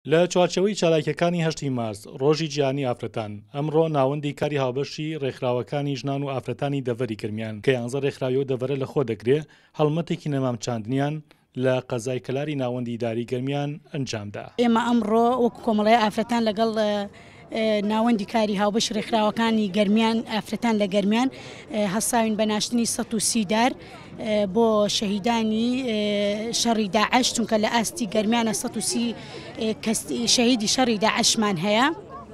لە چوارچەوەی چالاکیەکانی 8 مارس ڕۆژی جیهانی ئافرەتان ئەمڕۆ ناوەندی کاری هاوبەشی ڕێکخراوەکانی ژنان و ئافرەتانی دەڤەری گرمیان کە 11 ڕێکخراوی و دەڤەرە لەخۆ دەگرێت هەڵمەتێکی نەمامچاندنیان لە قەزای کەلاری ناوەندی داری گەرمیان ئەنجامدا. ئێمە ئەمڕۆ وەکو کۆمەڵای ئافرەتان لەگەڵ ناوەندی کاری هاوبەش ڕێکخراوەکانی گەرمیان ئافرەتان لە گەرمیان هەساوین بە ناشتنی 130 دار بۆ شەهیدانی شەڕی داعش چونکە لە ئاستی گەرمیانە 130 شەهیدی شەڕی داعشمان هەیە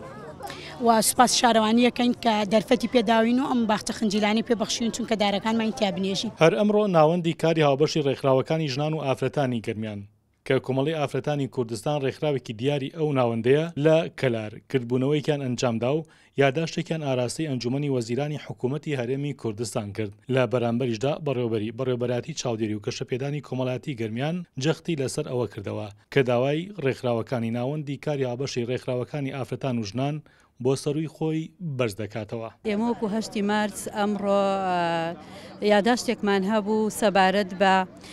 و سوپاس شارەوانیەکەین کە دەرفەتی پێداوین و ئەم باختە خنجیلانی پێبەخشین چونکە دارەکانمان تیابنێژین. هەر ئەمڕۆ ناوەندی کاری هاوبەشی ڕێکخراوەکانی ژنان و ئافرەتانی گەرمیان کە کۆمەڵی ئافرەتانی کوردستان ڕێکخراوێکی دیاری ئەو ناوەندەیە لە کەلار کردبوونەوەیکیان ئەنجامدا و یاداشتێکیان ئاراستەی ئەنجومەنی وەزیرانی حکوومەتی هەرێمی کوردستان کرد لە بەرامبەریشدا بەڕێوەبەراتی چاودێری و کەشەپێدانی کۆمەڵایەتی گەرمیان جەختی لەسەر ئەوە کردەوە کە داوای ڕێکخراوەکانی ناوەندی کاری هاوبەشی ڕێکخراوەکانی ئافرەتان و ژنان بۆ سەروی خۆی بەرز دەکاتەوە. ئێمە وەکو 8 مارس ئەمڕۆ یاداشتێکمان هەبوو سەبارەت بە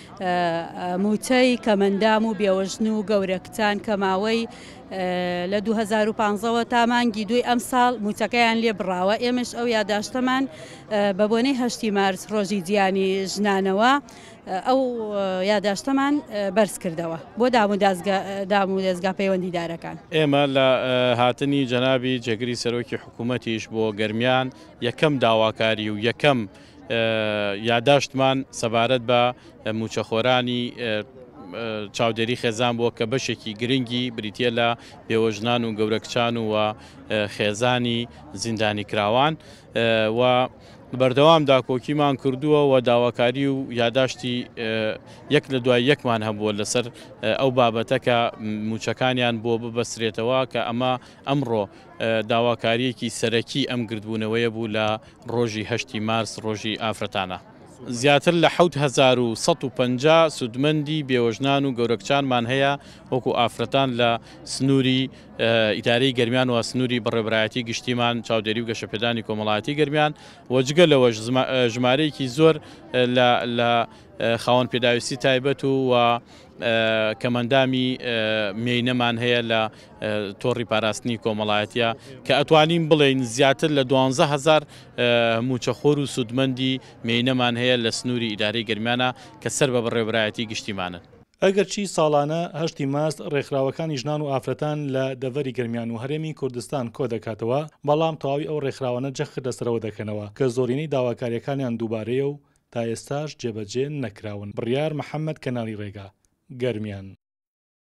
موچەی کەمەندام و بێوەژن و گەورە کچان کە ماوەی لە 2015ەوە تا مانگی دوی ئەم ساڵ موچەکەیان لێ بڕاوە. ئێمەش ئەو یاداشتەمان بە بۆنەی 8 مارس ڕۆژی جیهانی ژنانەوە ئەو یاداشتەمان بەرز کردەوە بۆ دام و دەستگا پەیوەندیدارەکان. ئێمە لە هاتنی جەنابی جێگری سەرۆکی حکوومەتیش بۆ گەرمیان یەکەم داواکاری و یەکەم یاداشتمان سەبارەت بە موچەخۆرانی چاودێری خێزان بووە کە بەشێکی گرنگی بریتە لە بێوەژنان و گەورەکچان و خێزانی زیندانی کراوان و بەردەوامدا کۆکیمان کردووە و داواکاری و یاداشتی یەک لە دوای یەکمان هەبووە لەسەر ئەو بابەتەکە موچەکانیان بۆ ببەسرێتەوە کە ئەمە ئەمڕۆ داواکاریەکی سەرەکی ئەم گردبوونەوەیە بوو لە ڕۆژی 8 مارس ڕۆژی ئافرەتانە. زیاتر لە 1950 سودمەندی بێوەژنان و گەورەکچانمان هەیە وەکو ئافرەتان لە سنووری ئیدارەی گەرمیان و سنووری بەڕێبەرایەتی گشتیمان چاودێری و گەشەپێدانی کۆمەڵایەتی گەرمیان وەجگە لەوەش ژمارەیەکی زۆر لە خاوەن پێداویستی تایبەت و کەمەندامی مێینەمان هەیە لە تۆڕی پاراستنی کۆمەڵایەتیە کە ئەتوانین بڵێین زیاتر لە 12,000 موچەخۆر و سودمەندی مێینەمان هەیە لە سنووری ئیدارەی گەرمیانە کە سەر بە بەڕێبەرایەتی گشتیمانن. ئەگەرچی ساڵانە 8 مارس ڕێکخراوەکانی ژنان و ئافرەتان لە دەڤەری گەرمیان و هەرێمی کوردستان کۆ دەکاتەوە بەڵام تەواوی ئەو ڕێکخراوانە جەخت لەسەرەوە دەکەنەوە کە زۆرینەی داواکاریەکانیان دووبارەیە و تا ئێستاش جێبەجێ نەکراون. بڕیار محەممەد کەناڵی ڕێگا گەرمیان.